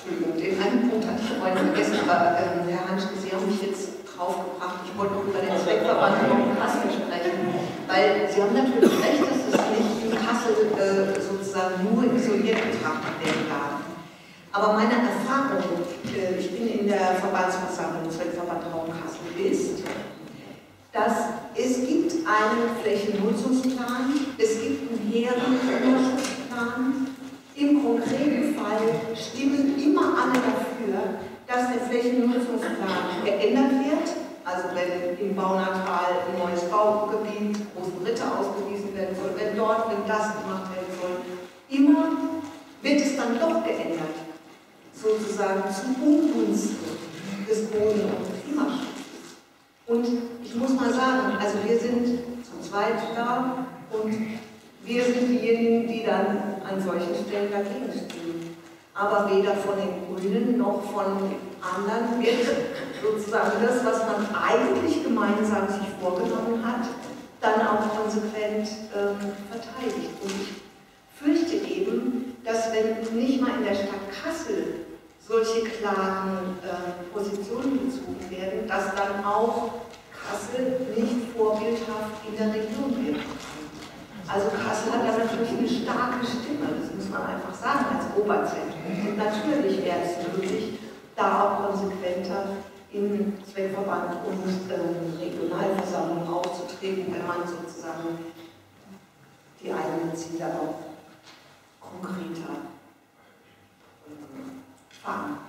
Entschuldigung, den einen Punkt hatte ich vorhin vergessen, aber Herr Hanschke, Sie haben mich jetzt draufgebracht. Ich wollte noch über den Zweckverband in Kassel sprechen, weil Sie haben natürlich recht, dass es nicht in Kassel sozusagen nur isoliert betrachtet werden darf. Aber meine Erfahrung, ich bin in der Verbandsversammlung Zweckverband Raum Kassel, ist, dass es gibt einen Flächennutzungsplan, es gibt einen Herrenüberschutzplan. Im konkreten Fall stimmen immer alle dafür, dass der Flächennutzungsplan geändert wird. Also wenn im Baunatal ein neues Baugebiet, Großenritte ausgewiesen werden soll, wenn das gemacht werden soll, immer wird es dann doch geändert. Sozusagen zu Ungunsten des Boden- und Klimaschutzes. Und ich muss mal sagen, also wir sind zum Zweiten da und wir sind diejenigen, die dann an solchen Stellen dagegen stehen. Aber weder von den Grünen noch von anderen wird sozusagen das, was man eigentlich gemeinsam sich vorgenommen hat, dann auch konsequent verteidigt. Und ich fürchte eben, dass wenn nicht mal in der Stadt Kassel solche klaren Positionen bezogen werden, dass dann auch Kassel nicht vorbildhaft in der Region wird. Also Kassel hat ja natürlich eine starke Stimme, das muss man einfach sagen, als Oberzentrum. Und natürlich wäre es möglich, da auch konsequenter im Zweckverband und Regionalversammlung aufzutreten, wenn man sozusagen die eigenen Ziele auch konkreter fahren.